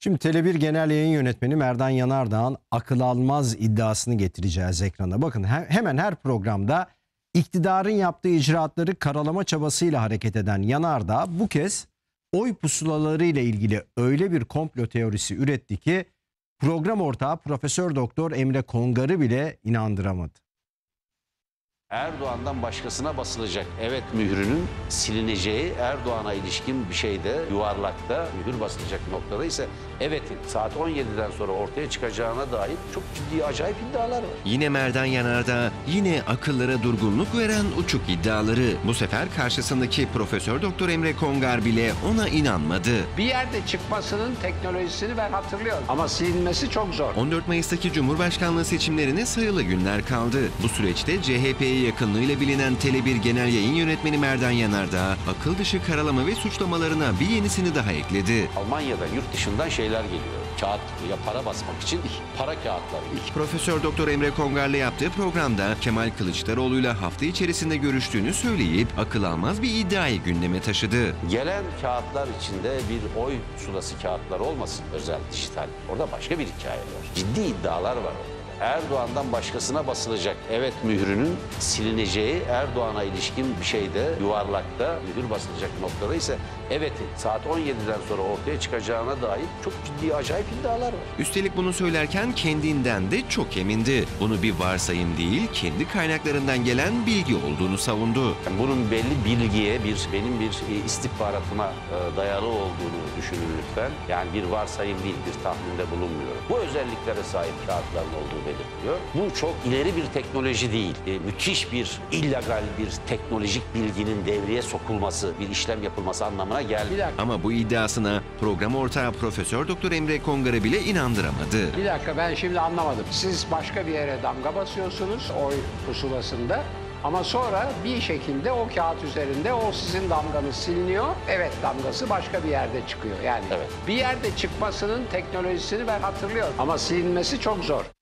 Şimdi Tele1 Genel Yayın Yönetmeni Merdan Yanardağ'ın akıl almaz iddiasını getireceğiz ekrana. Bakın hemen her programda iktidarın yaptığı icraatları karalama çabasıyla hareket eden Yanardağ bu kez oy pusulaları ile ilgili öyle bir komplo teorisi üretti ki program ortağı Profesör Doktor Emre Kongar'ı bile inandıramadı. Erdoğan'dan başkasına basılacak evet mührünün silineceği, Erdoğan'a ilişkin bir şeyde, yuvarlakta mühür basılacak noktada ise evetin saat 17'den sonra ortaya çıkacağına dair çok ciddi acayip iddialar var. Yine Merdan Yanardağ, yine akıllara durgunluk veren uçuk iddiaları. Bu sefer karşısındaki Profesör Doktor Emre Kongar bile ona inanmadı. Bir yerde çıkmasının teknolojisini ben hatırlıyorum. Ama silinmesi çok zor. 14 Mayıs'taki Cumhurbaşkanlığı seçimlerine sayılı günler kaldı. Bu süreçte CHP'ye yakınlığıyla bilinen Tele1 Genel Yayın Yönetmeni Merdan Yanardağ, akıl dışı karalama ve suçlamalarına bir yenisini daha ekledi. Almanya'da yurt dışından şeyler geliyor. Kağıt ya para basmak için para kağıtları. Profesör Doktor Emre Kongar'la yaptığı programda Kemal Kılıçdaroğlu'yla hafta içerisinde görüştüğünü söyleyip akıl almaz bir iddiayı gündeme taşıdı. Gelen kağıtlar içinde bir oy pusulası kağıtlar olmasın, özel, dijital. Orada başka bir hikaye var. Ciddi iddialar var orada. Erdoğan'dan başkasına basılacak evet mührünün silineceği, Erdoğan'a ilişkin bir şeyde, yuvarlakta mühür basılacak noktada ise evetin saat 17'den sonra ortaya çıkacağına dair çok ciddi acayip iddialar var. Üstelik bunu söylerken kendinden de çok emindi. Bunu bir varsayım değil, kendi kaynaklarından gelen bilgi olduğunu savundu. Yani bunun belli bilgiye, benim bir istihbaratıma dayalı olduğunu düşünün lütfen. Yani bir varsayım değil, bir tahminde bulunmuyorum. Bu özelliklere sahip kağıtların olduğu belirtiliyor. Bu çok ileri bir teknoloji değil. Müthiş bir illegal bir teknolojik bilginin devreye sokulması, bir işlem yapılması anlamına gelmiyor. Ama bu iddiasına program ortağı Profesör Doktor Emre Kongar'ı bile inandıramadı. Bir dakika, ben şimdi anlamadım. Siz başka bir yere damga basıyorsunuz oy pusulasında. Ama sonra bir şekilde o kağıt üzerinde o sizin damganız siliniyor. Evet damgası başka bir yerde çıkıyor. Yani Evet. bir yerde çıkmasının teknolojisini ben hatırlıyorum. Ama silinmesi çok zor.